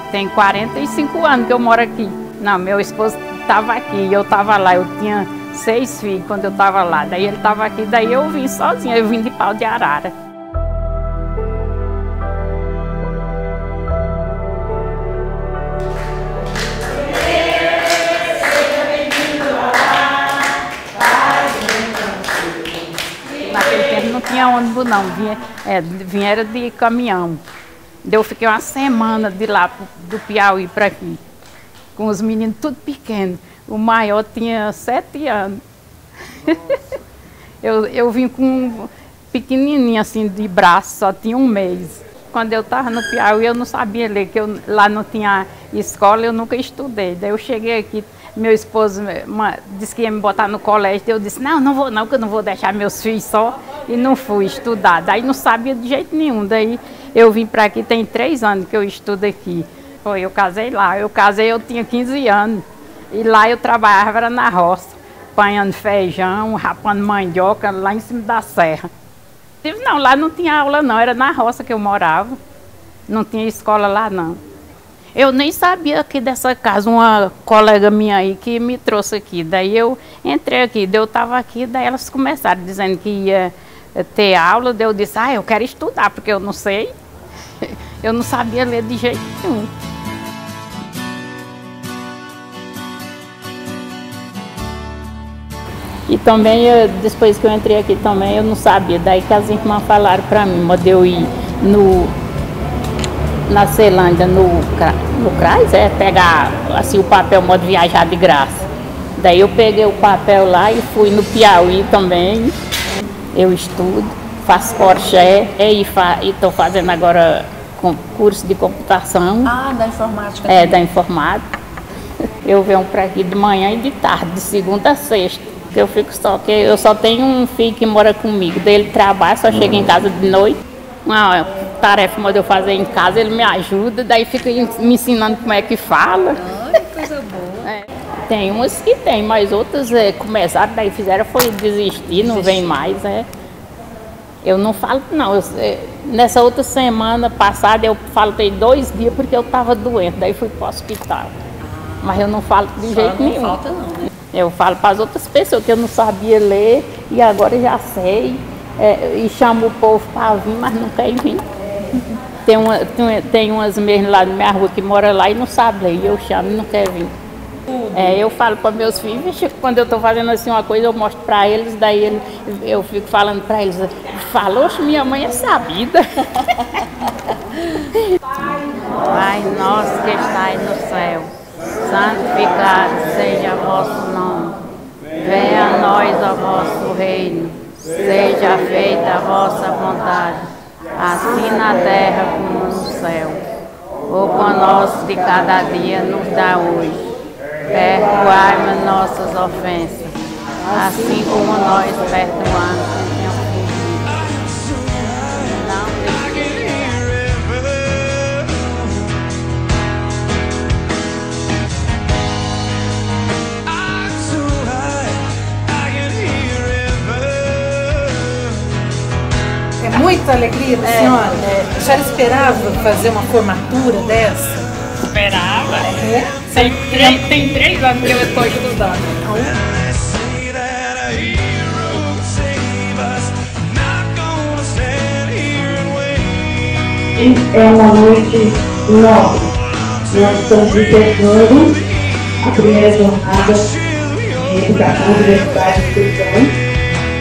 Tem 45 anos que eu moro aqui. Não, meu esposo estava aqui e eu estava lá. Eu tinha 6 filhos quando eu estava lá. Daí ele estava aqui, daí eu vim sozinha. Eu vim de Pau de Arara. Naquele tempo não tinha ônibus não, vinha de caminhão. Eu fiquei uma semana de lá do Piauí para aqui, com os meninos tudo pequenos. O maior tinha 7 anos. eu vim com um pequenininho assim de braço, só tinha 1 mês. Quando eu estava no Piauí eu não sabia ler, que lá não tinha escola, eu nunca estudei. Daí eu cheguei aqui, meu esposo disse que ia me botar no colégio, eu disse, não vou não, que eu não vou deixar meus filhos só, e não fui estudar. Daí não sabia de jeito nenhum, daí eu vim para aqui, tem 3 anos que eu estudo aqui. Eu casei lá, eu tinha 15 anos, e lá eu trabalhava era na roça, apanhando feijão, rapando mandioca, lá em cima da serra. Não, lá não tinha aula não, era na roça que eu morava, não tinha escola lá não. Eu nem sabia aqui dessa casa, uma colega minha aí que me trouxe aqui. Daí eu entrei aqui, daí eu estava aqui, daí elas começaram dizendo que ia ter aula. Daí eu disse, eu quero estudar, porque eu não sei. Eu não sabia ler de jeito nenhum. E também, depois que eu entrei aqui também, eu não sabia. Daí que as irmãs falaram para mim, de eu ir na Ceilândia, no CRAS, pegar assim, o papel modo viajar de graça. Daí eu peguei o papel lá e fui no Piauí também. Eu estudo, faço crochê e estou fazendo agora curso de computação. Da informática. Da informática. Eu venho para aqui de manhã e de tarde, de segunda a sexta. Eu fico que eu só tenho um filho que mora comigo, daí ele trabalha, só chega em casa de noite. Uma tarefa que eu fazer em casa, ele me ajuda, daí fica me ensinando como é que fala. Ai, que coisa boa. Tem umas que tem, mas outras começaram, daí fizeram foi desistir, não vem mais. Eu não falo não, nessa outra semana passada eu faltei 2 dias porque eu estava doente, daí fui para o hospital. Mas eu não falo de jeito nenhum. Não falta não. Eu falo para as outras pessoas que eu não sabia ler e agora já sei. E chamo o povo para vir, mas não quer vir. Tem umas mesmo lá na minha rua que mora lá e não sabe ler, e eu chamo e não quer vir. Eu falo para meus filhos, quando eu estou fazendo assim uma coisa, eu mostro para eles, daí eu fico falando para eles, falou, minha mãe é sabida. Pai nosso que estais no céu, santificado seja vosso nome, venha a nós o vosso reino, seja feita a vossa vontade, assim na terra como no céu. O pão nosso de cada dia nos dá hoje. Perdoai-me nossas ofensas, assim como nós perdoamos quem nos É muita alegria da senhora? A senhora esperava fazer uma formatura dessa? Esperava. Tem 3 anos que eu estou estudando. É uma noite nobre. Nós estamos encerrando a primeira jornada de educação universitária de Cristãos.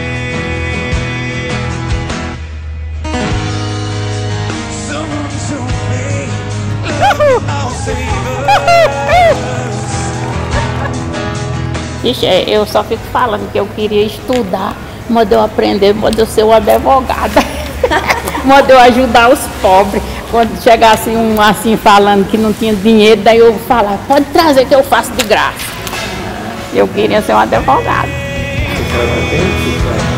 Ixi, eu só fico falando que eu queria estudar, mandou eu aprender, mandou eu ser uma advogada, mandou eu ajudar os pobres. Quando chegasse um assim falando que não tinha dinheiro, daí eu falava, pode trazer que eu faço de graça. Eu queria ser uma advogada.